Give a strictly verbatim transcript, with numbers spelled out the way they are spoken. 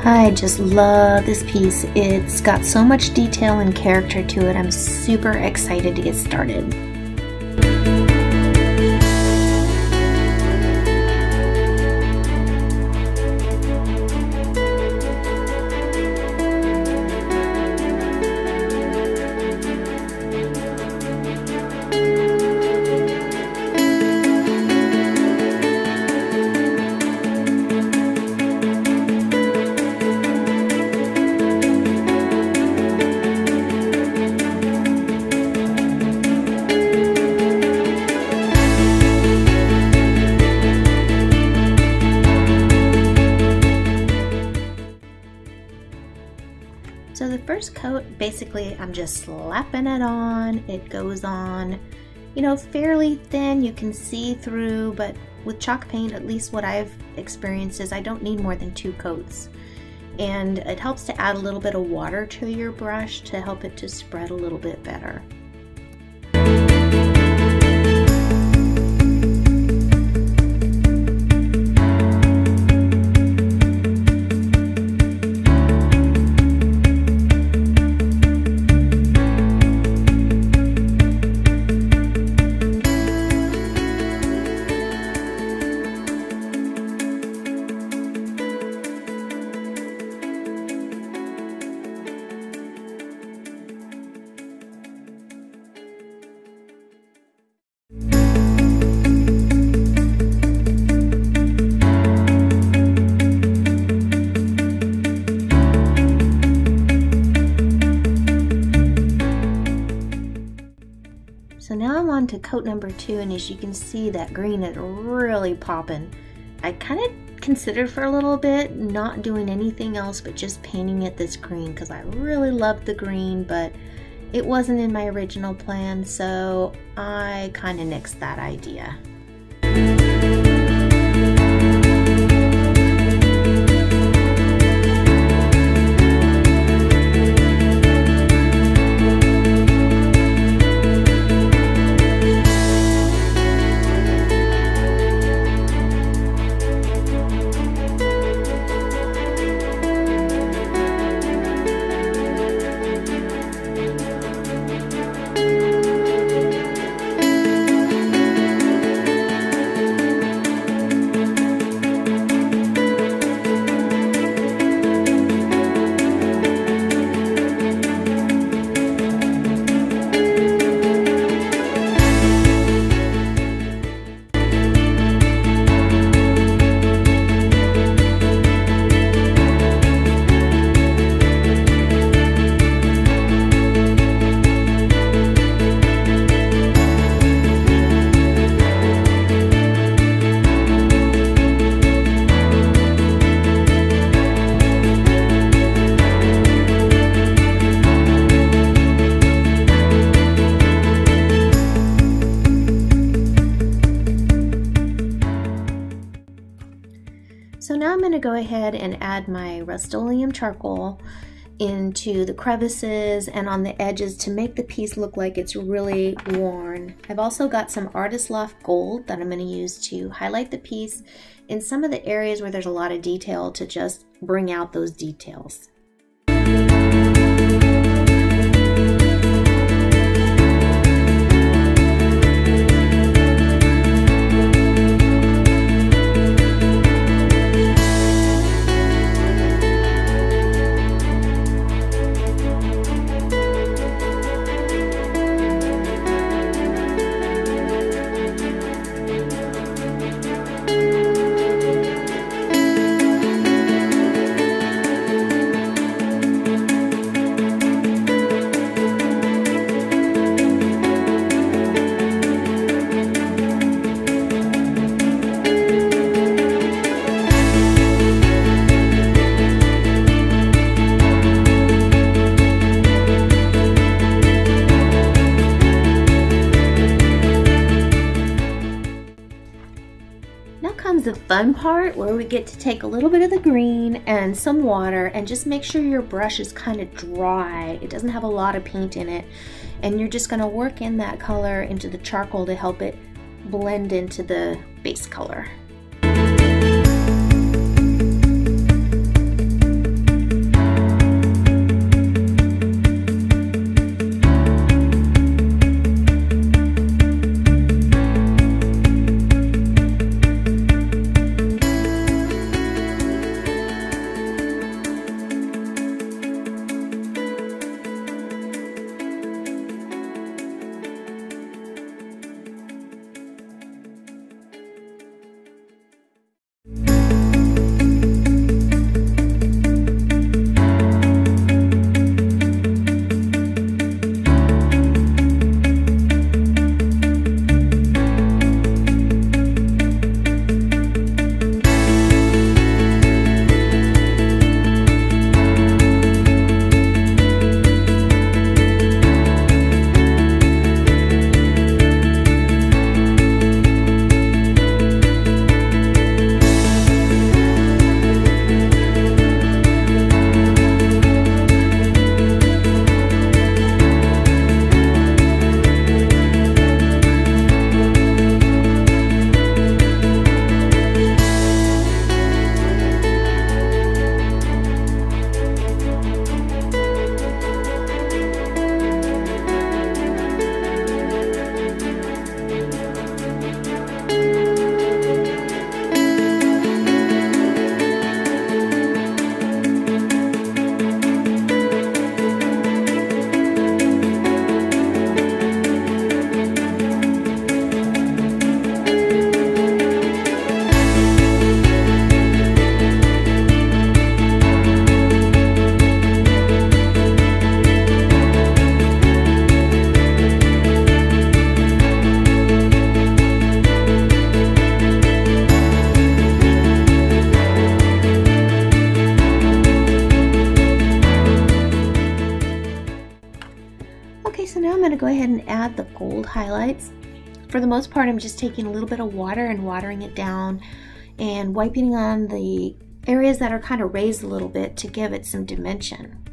I just love this piece. It's got so much detail and character to it. I'm super excited to get started. So the first coat, basically I'm just slapping it on. It goes on, you know, fairly thin. You can see through, but with chalk paint, at least what I've experienced is I don't need more than two coats. And it helps to add a little bit of water to your brush to help it to spread a little bit better. So now I'm on to coat number two, and as you can see, that green is really popping. I kind of considered for a little bit not doing anything else but just painting it this green because I really loved the green, but it wasn't in my original plan, so I kind of nixed that idea. So now I'm going to go ahead and add my Rust-Oleum charcoal into the crevices and on the edges to make the piece look like it's really worn. I've also got some Artist Loft Gold that I'm going to use to highlight the piece in some of the areas where there's a lot of detail to just bring out those details. The fun part where we get to take a little bit of the green and some water and just make sure your brush is kind of dry. It doesn't have a lot of paint in it, and you're just going to work in that color into the charcoal to help it blend into the base color. go ahead and add the gold highlights. For the most part, I'm just taking a little bit of water and watering it down and wiping on the areas that are kind of raised a little bit to give it some dimension.